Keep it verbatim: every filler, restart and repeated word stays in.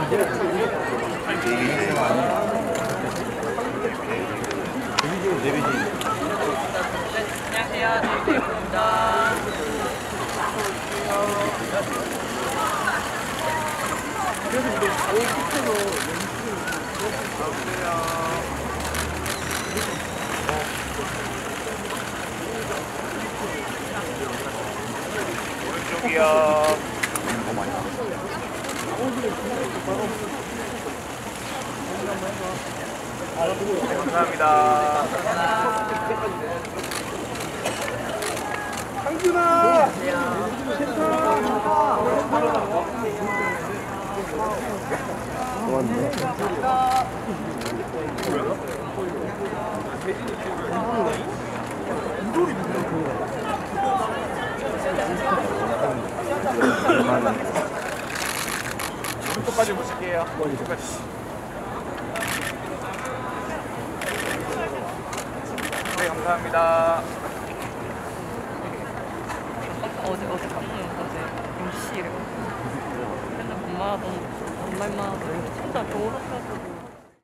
안녕하세요. 데뷔입니다. 그래서 우리 가을 끝으로 오른쪽이요. 어, 많이 나. 네, 감사합니다. 상준아! 오른쪽까지 보실게요. 오른쪽까지. 네, 감사합니다. 어제 어제 깜짝 어제 임시를 맨날 엄마가 너무 엄마 엄마 진짜 겨울 같아가지고